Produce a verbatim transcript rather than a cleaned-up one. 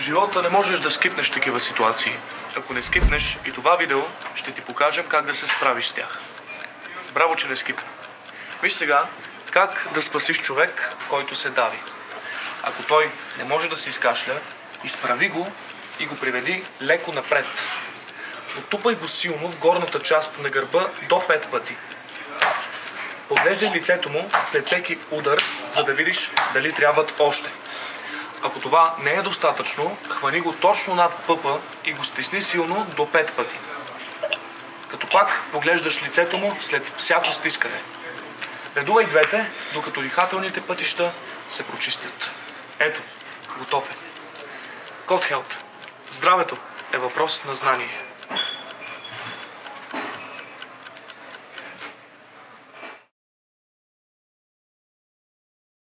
живота не можеш да скипнеш такива ситуации. Ако не скипнеш и това видео, ще ти покажем как да се справиш с тях. Браво, че не скипна. Виж сега как да спасиш човек, който се дави. Ако той не може да се изкашля, изправи го и го приведи леко напред. Оттупай го силно в горната част на гърба до пет пъти. Поглеждай лицето му след всеки удар, за да видиш дали трябват още. Ако това не е достатъчно, хвани го точно над пъпа и го стисни силно до пет пъти. Като пак поглеждаш лицето му след всяко стискане. Редувай двете, докато дихателните пътища се прочистят. Ето, готов е. Код Хелт. Здравето е въпрос на знание.